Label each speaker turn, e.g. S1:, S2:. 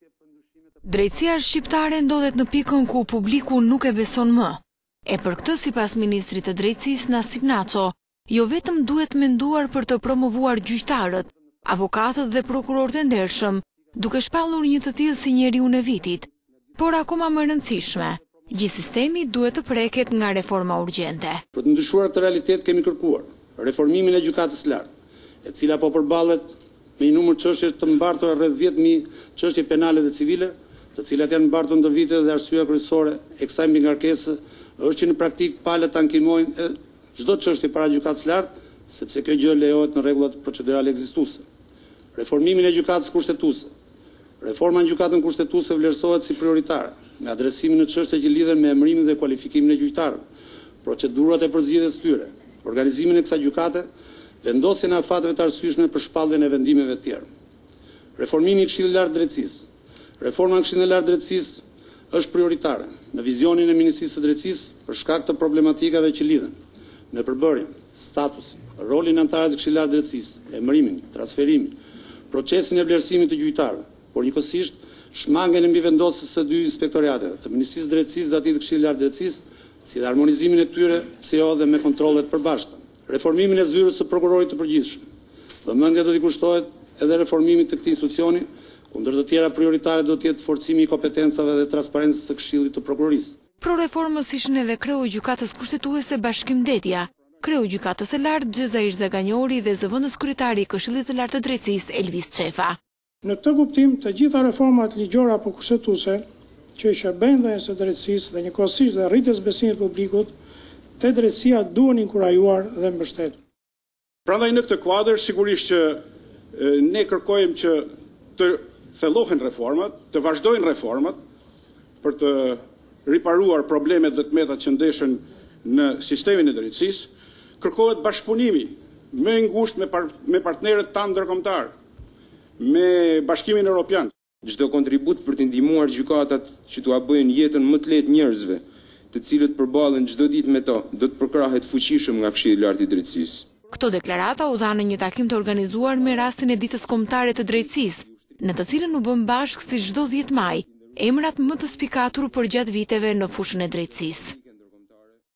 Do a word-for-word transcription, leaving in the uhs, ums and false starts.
S1: Drejtësia shqiptare ndodhet në pikën ku publiku nuk e beson më. E për këtë, sipas ministrit të drejtësisë Nasip Naço, jo vetëm duhet menduar për të promovuar gjyqtarët, avokatët dhe prokurorët e ndershëm, duke shpallur një të tillë si njeriun e vitit, por akoma më rëndësishme, gjithë sistemi duhet të preket nga reforma urgjente.
S2: Për të ndryshuar këtë realitet kemi kërkuar reformimin e gjykatës së lartë, e cila po përballet me një numër çështje të mbartura rreth dhjetë mijë çështje penale dhe civile, të cilat janë mbartur ndër vite dhe arsyeja kryesore e kësaj mbingarkese është që në praktik palët tankimojnë çdo çështje para gjykatës së lartë, sepse kjo gjë lejohet në rregullat procedurale ekzistuese. Reformimin e gjykatës kushtetuese. Reforma në gjykatën kushtetuese vlerësohet si prioritare, me adresimin në çështje që lidhen me emërimin dhe kualifikimin e gjyqtarëve, procedurat e përzgjedhjes tyre, organizimin e kësaj gjykate, vendosjen e afateve të arsyeshme për shpalljen e vendimeve të tjera. Reformimi i Këshillit Lart Drejtësisë. Reforma në Këshillin e Lartë Drejtësisë është prioritare në vizionin e Ministrisë së Drejtësisë për shkak të problematikave që lidhen me përbërjen, statusin, rolin e anëtarëve të Këshillit Lart Drejtësisë, emërimin, transferimin, procesin e vlerësimit të gjyqtarëve, por njëkohësisht shmangen e mbivendosjes së dy inspektorateve, të Ministrisë së Drejtësisë dhe atij të Këshillit Lart Drejtësisë, si dhe harmonizimin e tyre, pse jo dhe me kontrollet përbashkëta. Reformimin e zyrës së prokurorit të përgjithshëm. Vëmendja do t'i kushtohet edhe reformimit të këtij institucioni, ku ndër të tjera prioritare do të jetë forcimi i kompetencave dhe transparencës së Këshillit të Prokurorisë.
S1: Pro reformës ishin edhe kreu i gjykatës kushtetuese Bashkim Detja, kreu i gjykatës së lartë Xhezair Zaganjori dhe zëvendës kryetari i Këshillit të Lartë të Drejtësisë Elvis Çefa.
S3: Në këtë kuptim, të gjitha reformat ligjore apo kushtetuese që i shërbejnë dhënies së drejtësisë dhe njëkohësisht dhe rritjes besimit publikut te drejtësia duhen inkurajuar dhe mbështetur.
S4: Prandaj në këtë kuadër sigurisht që ne kërkojmë që të thellohen reformat, të vazhdojnë reformat për të riparuar problemet dhe tmetat që ndeshen në sistemin e drejtësisë, kërkohet bashkëpunimi më i ngushtë me, par me partnerët tanë ndërkombëtar, me Bashkimin Evropian.
S5: Çdo kontribut për të ndihmuar gjykatat që t'ua bëjnë jetën më të lehtë njerëzve, të cilët përballen çdo ditë me to, do të përkrahet fuqishëm nga Këshilli i Lartë i Drejtësisë.
S1: Këto deklarata u dhanë në një takim të organizuar me rastin e ditës kombëtare të drejtësisë, në të cilën u bën bashkë si çdo dhjetë maj, emrat më të spikatur për gjatë viteve në fushën e drejtësisë.